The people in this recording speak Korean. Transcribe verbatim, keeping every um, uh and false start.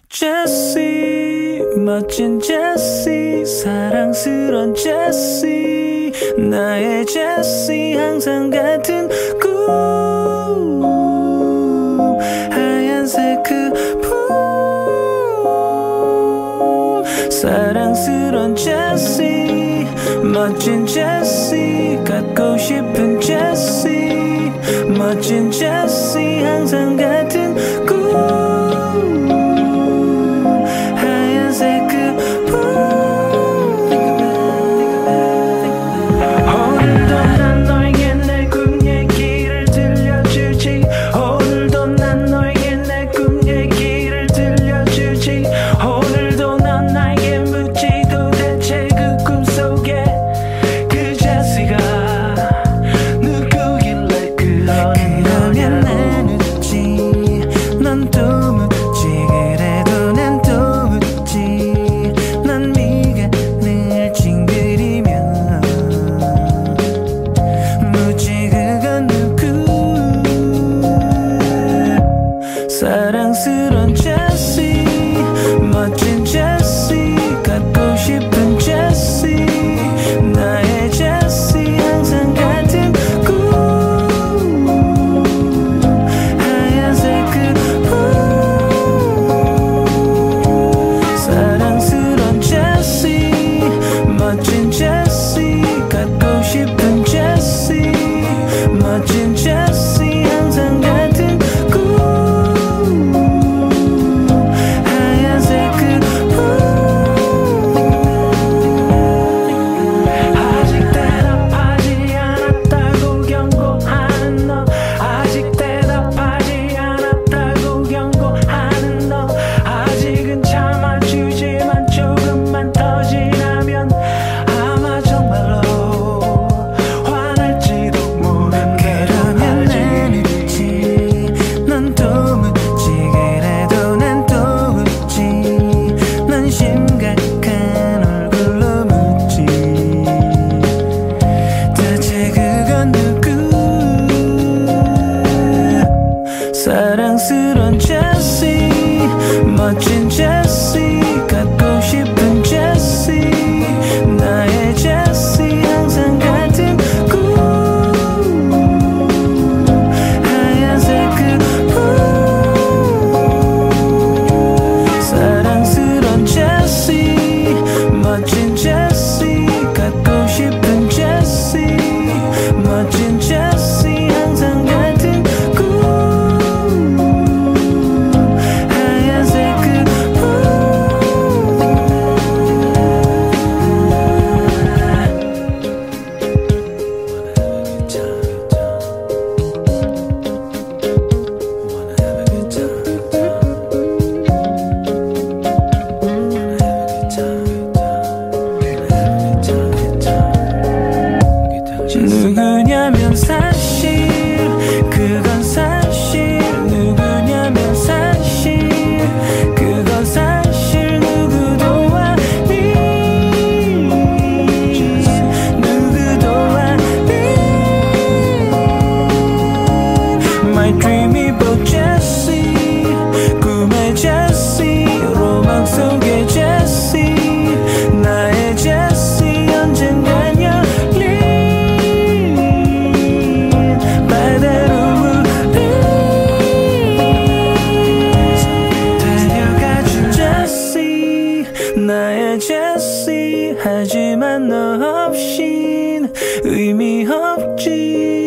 제시 멋진 제시 사랑스런 제시 나의 제시 항상 같은 꿈 하얀색 그 품 사랑스런 제시 멋진 제시 갖고 싶은 제시 멋진 제시 항상 같은 꿈 하얀색 그 품 오늘도 난 너에게 내 꿈 얘기를 들려주지 오늘도 난 너에게 내 꿈 얘기를 들려주지 오늘도 넌 나에게 묻지 도대체 그 꿈속에 그 제시가 누구길래 그러면 난 웃지 넌 또 묻지 그래도 난 또 웃지 난 네가 늘 찡그리며 묻지 그건 누구 사랑스런 제시 멋진 제시 갖고 싶은 제시 나의 제시 항상 같은 꿈 하얀색 그 품 사랑스런 제시 멋진 제시 갖고 싶은 제시 멋진 제시 항상 같은 꿈 하얀색 그 품 아직 대답하지 않았다고 경고하는 너 아직 대답하지 않았다고 경고하는 너 아직은 참아주지만 조금만 더 지나면 아마 정말로 화날지도 모른다 그러면 난 웃지 넌 또 묻지 그래도 난 또 웃지 난 심각한 얼굴로 묻지 대체 그건 누구 사랑스런 제시 멋진 제시 갖고 싶은 제시 나의 제시 항상 같은 꿈 하얀색 그 품 사랑스런 제시 멋진 제시 갖고 싶은 제시 멋진 제시 항상 같은 꿈 하얀색 그 품 누구냐면 사실 그건 사실 누구냐면 사실 그건 사실 누구도 아닌 누구도 아닌 My dreamy boy 제시 꿈의 제시 로망 속의 제시 나의 제시 언젠간 열린 바다로 우리 데려가준 제시 나의 제시 하지만 너 없인 의미 없지